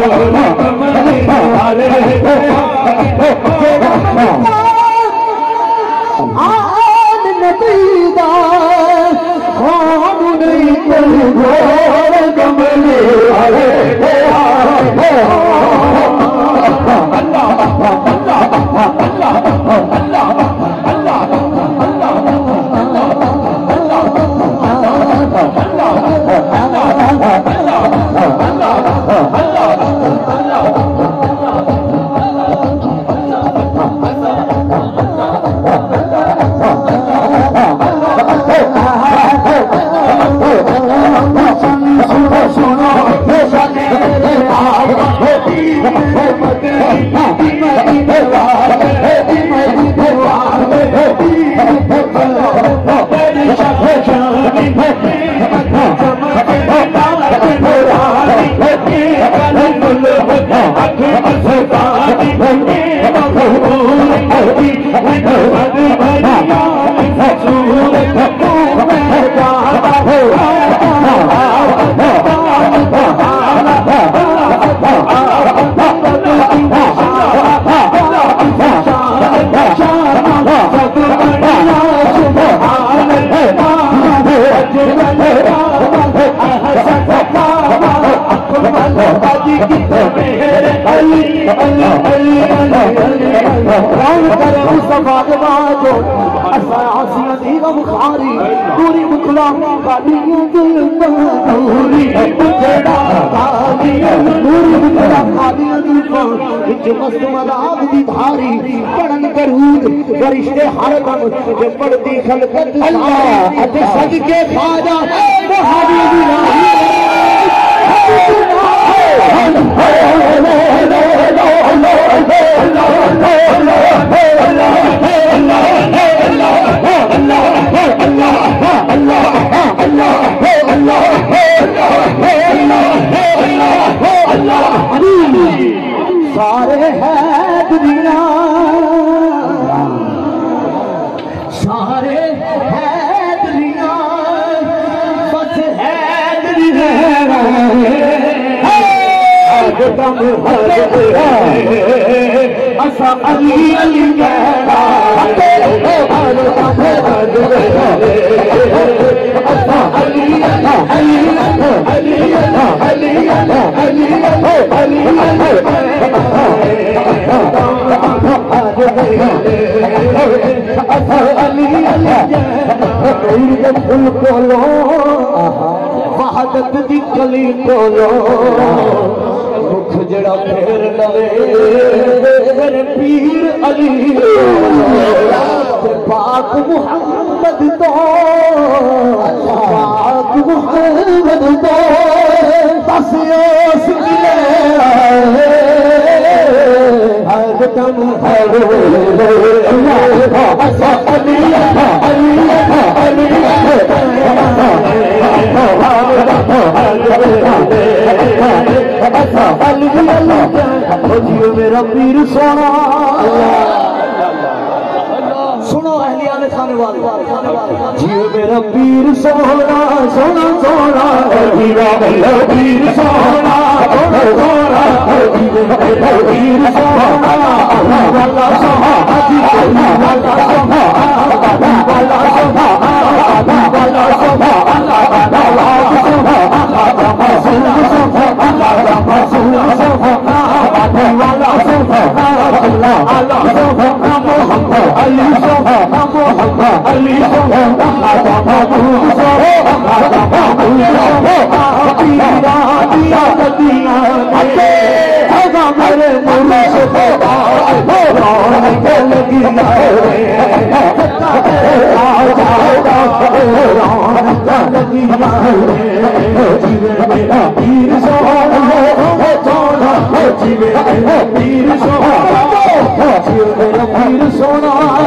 रिश्ते हर दम बढ़ती खलकत सज के खाजा सारे है दुनिया सारे है दुनिया बस है दुनिया असा अली अली कहना असा अली अली अली अली अली फुल कोलो वहादत दी कली कोलो मुख जड़ा फेर लवे मेरे पीर अली पाक मुहम्मद तो पाक मुहम्मद तो बस उस हरदम जियो मेरा पीर सोना सुनो अहलिया खाने वाले जियो मेरा पीर सोना सोना सोना जीवा मेरा पीर सोना सोना सोना मेरा पीर सोना वाला सोहा वाला सोहा वाला सोहा वाला सोहा पीर सोना